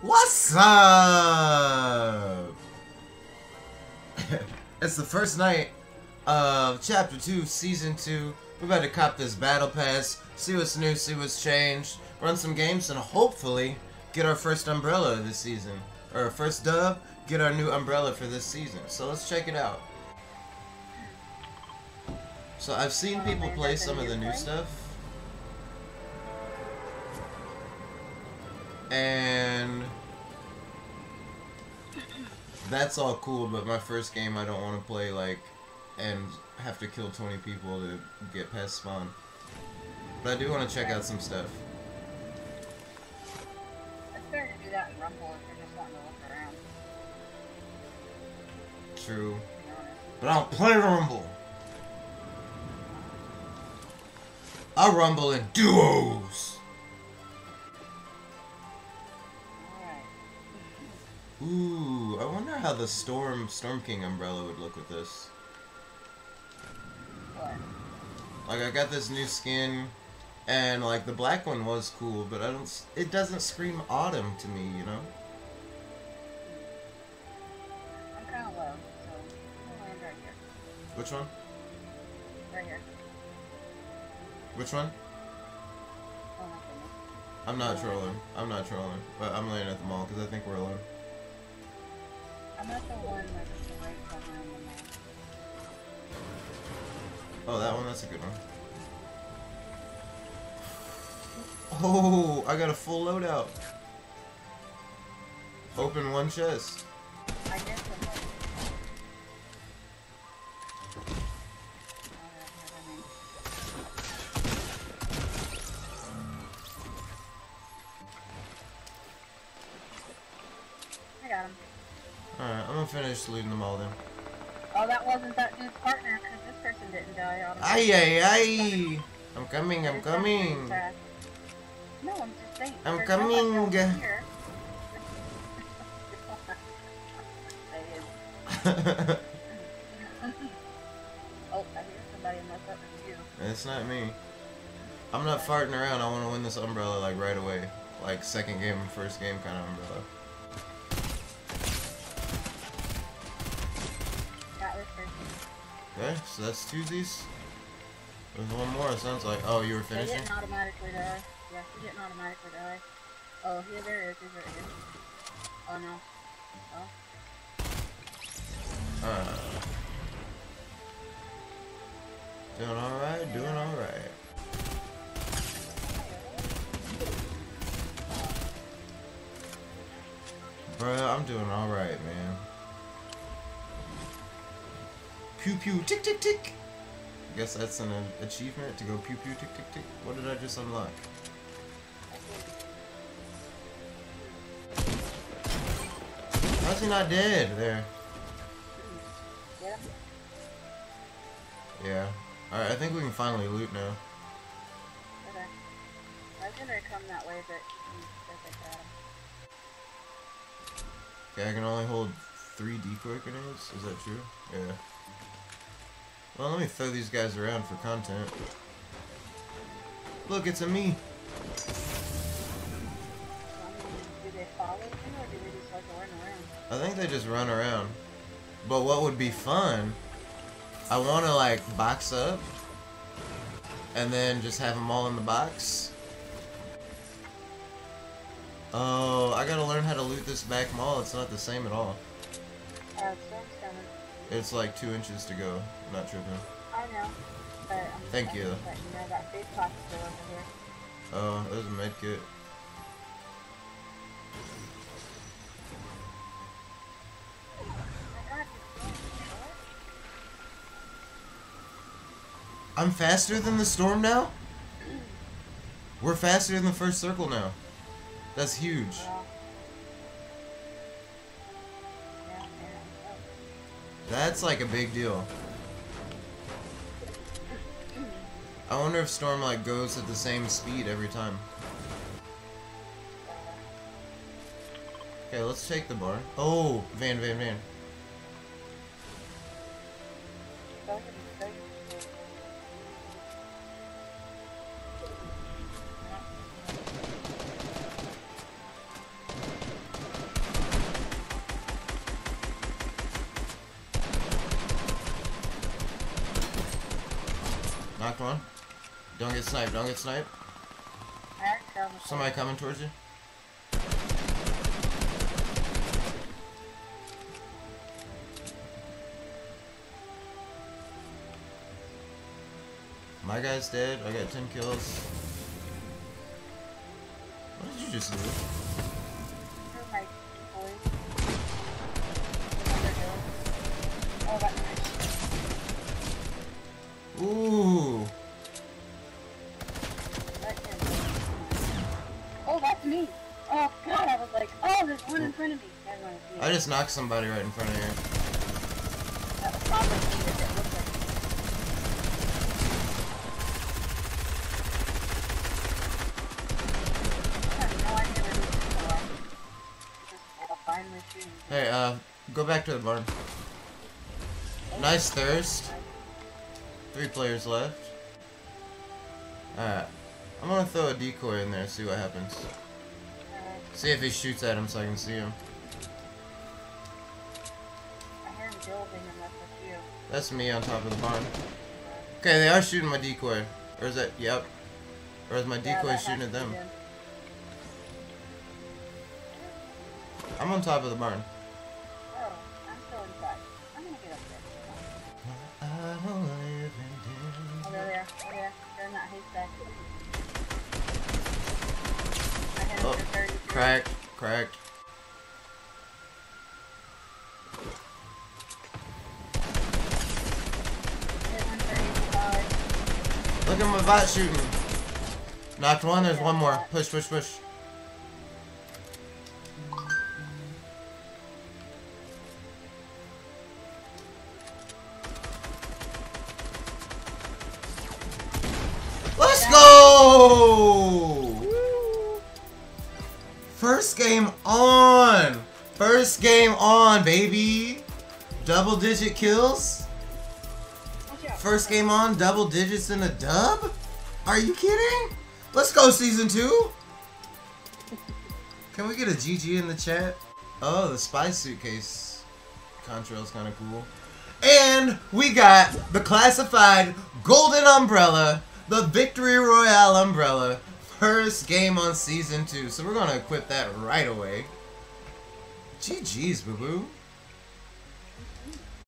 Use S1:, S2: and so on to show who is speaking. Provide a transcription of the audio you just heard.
S1: What's up? It's the first night of Chapter 2, Season 2. We're about to cop this Battle Pass, see what's new, see what's changed, run some games, and hopefully get our first umbrella this season. Or our first dub, get our new umbrella for this season. So let's check it out. So I've seen people play some of the new stuff. And that's all cool, but my first game I don't want to play like and have to kill 20 people to get past spawn. But I do want to check out some stuff.
S2: It's better to do that in Rumble if you're just wanting to look around.
S1: True. But I don't play Rumble. I rumble in duos. Ooh, I wonder how the Storm King umbrella would look with this.
S2: What?
S1: Like, I got this new skin, and like the black one was cool, but it doesn't scream autumn to me, you know?
S2: I'm kind of low, so I'll land right here.
S1: Which one?
S2: Right here.
S1: Which one?
S2: Oh my goodness.
S1: I'm not trolling. I'm not trolling. But I'm landing at the mall because I think we're alone.
S2: I'm at the one that's right behind the mall.
S1: Oh, that one? That's a good one. Oh, I got a full loadout. Open one chest.
S2: I guess I'm like... I got him.
S1: Alright, I'm gonna finish looting them all then.
S2: Oh, that wasn't that dude's partner, because this person didn't die on
S1: Ay, ay, ay! I'm coming, I'm coming!
S2: No, I'm just saying.
S1: I'm
S2: there's
S1: coming.
S2: No one else here. Oh, I hear somebody mess up with you.
S1: It's not me. I'm not farting around, I want to win this umbrella like right away. Like second game, first game kind of umbrella.
S2: Got this person.
S1: Okay, so that's twosies. There's one more, it sounds like. Oh, you were
S2: He
S1: finishing?
S2: didn't automatically die. Yeah, he didn't automatically die. Oh, here, there he is. He's right here. Oh, no. Oh.
S1: Doing alright, doing alright. Bruh, I'm doing alright, man. Pew pew tick tick tick! I guess that's an achievement to go pew pew tick tick tick. What did I just unlock? How's he not dead? There.
S2: Yeah.
S1: Yeah. Alright, I think we can finally loot now.
S2: Okay. I was gonna come that way, but he said they got him.
S1: Okay, I can only hold 3 decoy grenades? Is that true? Yeah. Well, let me throw these guys around for content. Look, it's a me!
S2: Do they follow you, or do they just like run around?
S1: I think they just run around. But what would be fun, I want to like box up and then just have them all in the box. Oh, I gotta learn how to loot this back mall. It's not the same at all.
S2: Storm's coming.
S1: It's like 2 inches to go. I'm not tripping.
S2: I know. But I'm
S1: Thank you.
S2: But you know that big box still over here.
S1: Oh, there's a med kit.
S2: Oh my god, you're so short.
S1: I'm faster than the storm now? We're faster than the first circle now. That's huge.
S2: Well, yeah, yeah.
S1: That's like a big deal. I wonder if Storm like goes at the same speed every time. Okay, let's take the bar. Oh, van.
S2: Go ahead and go.
S1: Knocked one. Don't get sniped. Don't get sniped.
S2: I already fell in the
S1: Somebody coming towards you. My guy's dead. I got 10 kills. What did you just do?
S2: They're my boys. Oh, that's nice.
S1: Ooh.
S2: That's him. Oh, that's me. Oh, God, I was like, oh, there's one in front of me. Never mind, it's me.
S1: I just knocked somebody right in front of you.
S2: That was probably me that it looked like. I have no idea where these people are. Just finally shooting.
S1: Hey, go back to the barn. Nice thirst. 3 players left. Alright. I'm gonna throw a decoy in there and see what happens. See if he shoots at him so I can see him.
S2: I hear him building unless it's you.
S1: That's me on top of the barn. Okay, they are shooting my decoy. Or is that, yep. Or is my decoy
S2: that
S1: shooting
S2: has
S1: at
S2: to
S1: them?
S2: be them.
S1: I'm on top of the barn.
S2: Oh, I'm still inside. I'm gonna get up there.
S1: I will live in
S2: Oh, they're there. Oh, yeah. They're in that haystack. I hit him
S1: Oh,
S2: for 33.
S1: cracked, cracked.
S2: Hit one for 85.
S1: Look at my bot shooting. Knocked one, there's one more. Push, push, push. Let's go! First game on! First game on, baby! Double digit kills?
S2: Watch out.
S1: First game on, double digits in a dub? Are you kidding? Let's go, season 2! Can we get a GG in the chat? Oh, the spy suitcase contrail's kind of cool. And we got the classified golden umbrella, the Victory Royale umbrella. First game on season 2. So we're gonna equip that right away. GG's, boo-boo.